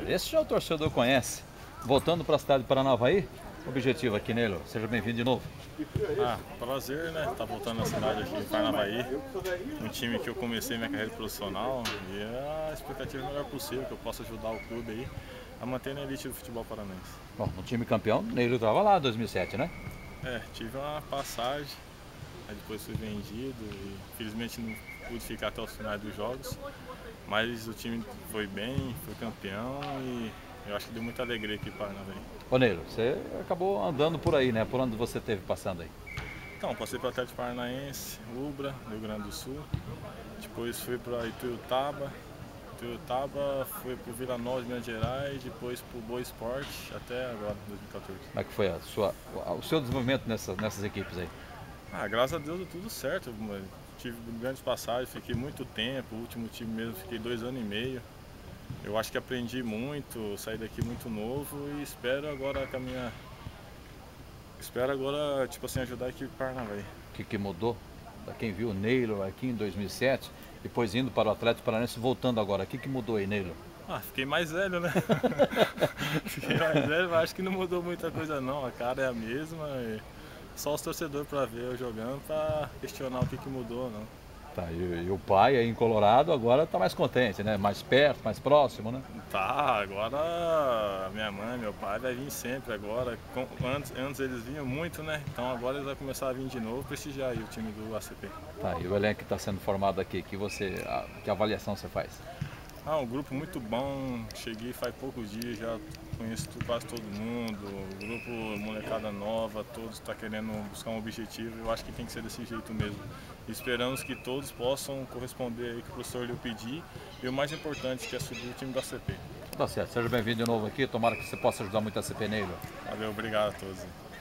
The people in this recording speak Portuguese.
Esse já o torcedor conhece. Voltando para a cidade de Paranavaí, objetivo aqui, Neilo. Seja bem-vindo de novo. Prazer, né? Tá voltando na cidade aqui de Paranavaí. Um time que eu comecei minha carreira profissional e a expectativa é a melhor possível, que eu possa ajudar o clube aí a manter na elite do futebol paranaense. Bom, no time campeão, Neilo estava lá em 2007, né? Tive uma passagem, aí depois fui vendido e infelizmente não pude ficar até os finais dos jogos, mas o time foi bem, foi campeão e eu acho que deu muita alegria aqui para Paranavaí. Ô Neilo, você acabou andando por aí, né? Por onde você esteve passando aí? Então, passei para o Atlético Paranaense, Ubra, Rio Grande do Sul, depois fui para Ituiutaba, fui para o Vila Nova de Minas Gerais, depois para o Boa Esporte, até agora, 2014. Como é que foi o seu desenvolvimento nessas equipes aí? Graças a Deus deu tudo certo, tive grandes passagens, fiquei muito tempo, o último time mesmo fiquei 2 anos e meio. Eu acho que aprendi muito, saí daqui muito novo e espero agora tipo assim, ajudar a equipe Paranavaí. O que mudou? Para quem viu o Neilo aqui em 2007, depois indo para o Atlético Paranaense, voltando agora, o que mudou aí, Neilo? Fiquei mais velho, né? Fiquei mais velho, mas acho que não mudou muita coisa não, a cara é a mesma. Só os torcedores para ver eu jogando, para questionar o que mudou, não. Tá, e o pai aí em Colorado agora está mais contente, né? Mais perto, mais próximo, né? Tá, agora minha mãe, meu pai vai vir sempre agora. Antes eles vinham muito, né? Então agora eles vão começar a vir de novo, prestigiar aí o time do ACP. Tá, e o elenco que está sendo formado aqui, que avaliação você faz? Um grupo muito bom, cheguei faz poucos dias, já conheço quase todo mundo, o grupo molecada nova, todos estão querendo buscar um objetivo, eu acho que tem que ser desse jeito mesmo. Esperamos que todos possam corresponder aí que o professor lhe pedir e o mais importante, que é subir o time da CP. Tá certo, seja bem-vindo de novo aqui, tomara que você possa ajudar muito a CP, Neilo. Valeu, obrigado a todos.